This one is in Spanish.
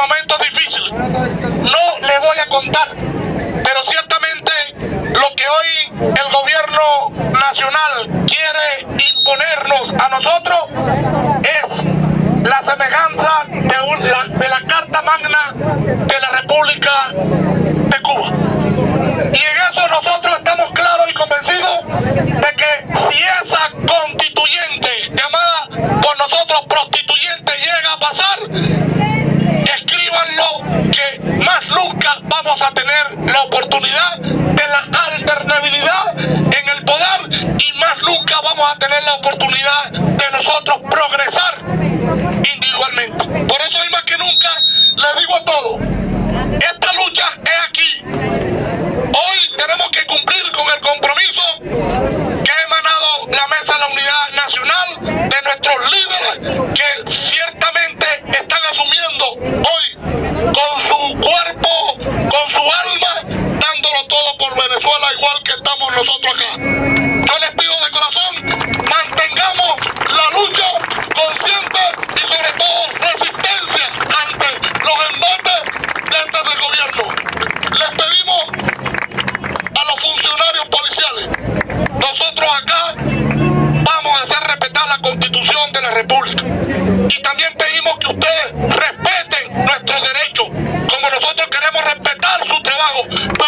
momentos difíciles. No les voy a contar, pero ciertamente lo que hoy el gobierno nacional quiere imponernos a nosotros es la semejanza de la Carta Magna de la República de Cuba. Y en eso nosotros estamos claros y convencidos de que si esa constituyente, llamada por nosotros prostituyente, llega a pasar, escríbanlo, que más nunca vamos a tener la oportunidad de la alternabilidad en el poder y más nunca vamos a tener la oportunidad de nosotros progresar individualmente. Por eso hoy más que nunca les digo a todos, esta lucha es aquí. Hoy tenemos que cumplir con el compromiso que ha emanado la Mesa de la Unidad Nacional de nuestros líderes que ciertamente están asumiendo hoy con su cuerpo, con su alma, dándolo todo por Venezuela, igual que estamos nosotros acá. Yo les pido de corazón, mantengamos la lucha consciente y sobre todo resistencia ante los embates de este gobierno. Les pedimos a los funcionarios policiales, nosotros acá vamos a hacer respetar la Constitución de la República y también pedimos que ustedes respeten nuestros derechos como nosotros queremos respetar su trabajo.